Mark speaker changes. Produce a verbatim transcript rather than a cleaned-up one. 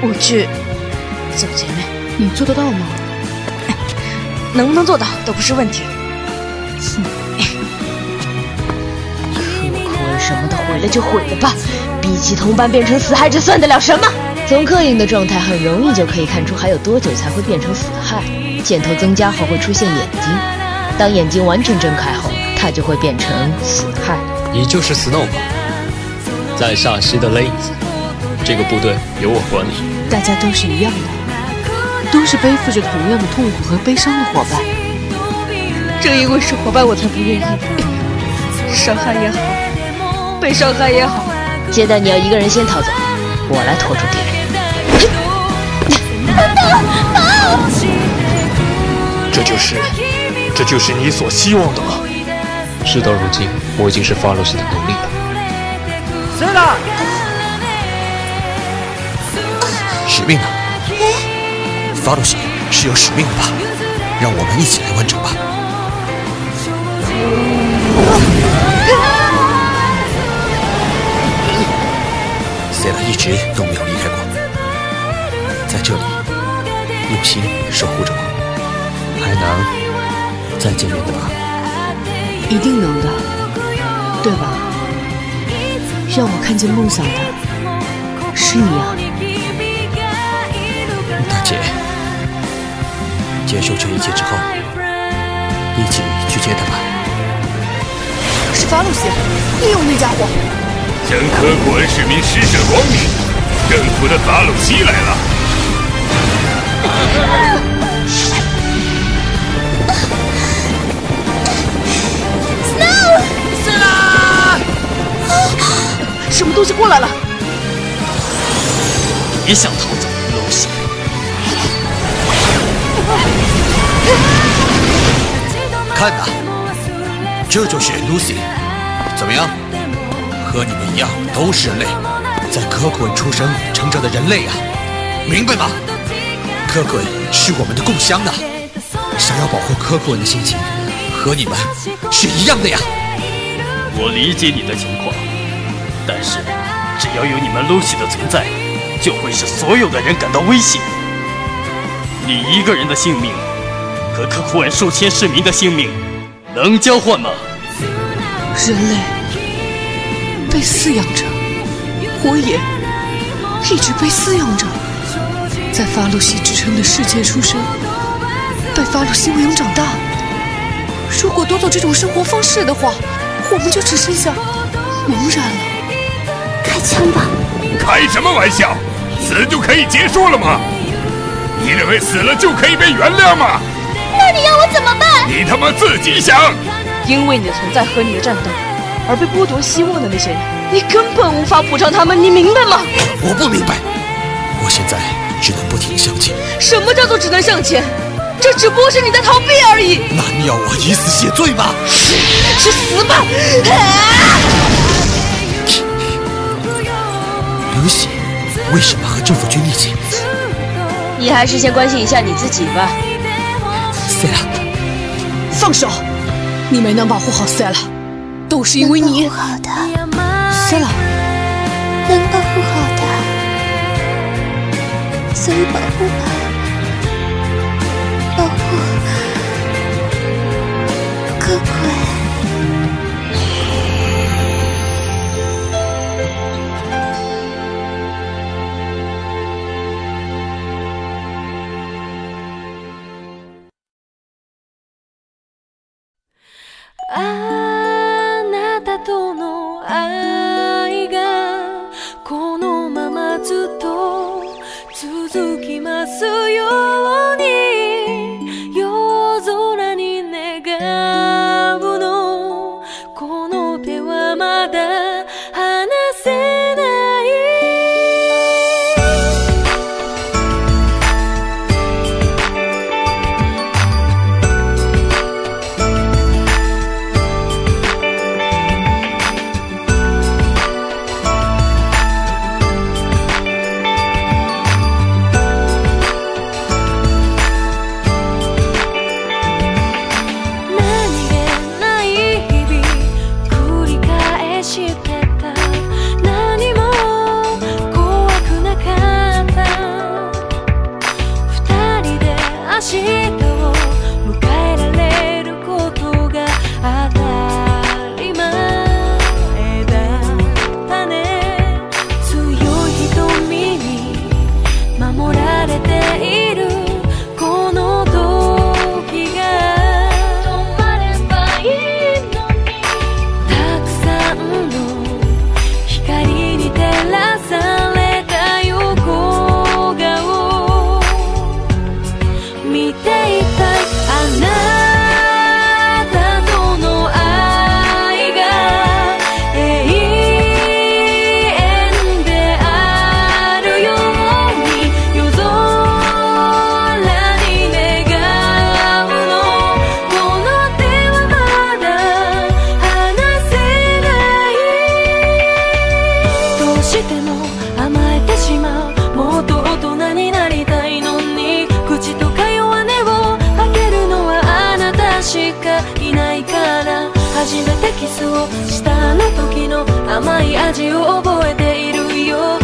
Speaker 1: 我去走前面。
Speaker 2: 你做得到吗？
Speaker 1: 能不能做到都不是问题。
Speaker 2: 哼，
Speaker 1: 柯克文什么的毁了就毁了吧，比起同伴变成死害，这算得了什么？从克影的状态很容易就可以看出还有多久才会变成死害。箭头增加后会出现眼睛，当眼睛完全睁开后，它就会变成死害。
Speaker 3: 你就是 Snow 吧？在煞西的雷子，这个部队由我管理。
Speaker 2: 大家都是一样的，都是背负着同样的痛苦和悲伤的伙伴。
Speaker 1: 正因为是伙伴，我才不愿意。伤害也好，被伤害也好，接待你要一个人先逃走，我来拖住敌人。
Speaker 4: 等等，跑！
Speaker 5: 这就是，这就是你所希望的吗？
Speaker 3: 事到如今，我已经是法鲁西的奴隶了。
Speaker 6: 谁了？
Speaker 7: 使命呢？法鲁西是有使命的吧？让我们一起来完成吧。塞拉一直都没有离开过，在这里用心守护着我。还能再见面的吧？
Speaker 2: 一定能的，对吧？让我看见梦想的是你啊，
Speaker 7: 大姐。结束这一切之后，一起去接他吧。
Speaker 2: 是法鲁西，利用那家伙，
Speaker 8: 向科库恩市民施舍光明。征服的法鲁西来了。
Speaker 1: 什么东西过来了？
Speaker 6: 别想逃走，露西！
Speaker 7: 看呐，这就是 Lucy， 怎么样？和你们一样，都是人类，在科库恩出生成长的人类啊，明白吗？科库恩是我们的故乡啊，想要保护科库恩的心情，和你们是一样的呀。
Speaker 6: 我理解你的情况。但是，只要有你们 Lucy 的存在，就会使所有的人感到威胁。你一个人的性命和科库恩数千市民的性命能交换吗？
Speaker 2: 人类被饲养着，我也一直被饲养着，在法鲁西之城的世界出生，被法鲁西喂养长大。如果夺走这种生活方式的话，我们就只剩下茫然了。
Speaker 4: 开枪吧！
Speaker 8: 开什么玩笑？死就可以结束了吗？你认为死了就可以被原谅吗？
Speaker 4: 那你要我怎么办？
Speaker 8: 你他妈自己想！
Speaker 1: 因为你的存在和你的战斗而被剥夺希望的那些人，你根本无法补偿他们，你明白吗？
Speaker 7: 我不明白，我现在只能不停向前。
Speaker 1: 什么叫做只能向前？这只不过是你在逃避而已。
Speaker 7: 那你要我以死谢罪吗？
Speaker 1: 去死吧！
Speaker 7: 露西，为什么和政府军一起？
Speaker 1: 你还是先关心一下你自己吧。
Speaker 7: 塞拉，
Speaker 2: 放手！你没能保护好塞拉，都是因为你。
Speaker 4: 能保护好的，
Speaker 2: 塞拉，
Speaker 4: 能保护好的，所以保护吧，保护科库恩。
Speaker 9: あなたとの愛がこのままずっと続きますように夜空に願うのこの手はまだ離せない初めてキスをしたあの時の甘い味を覚えているよ。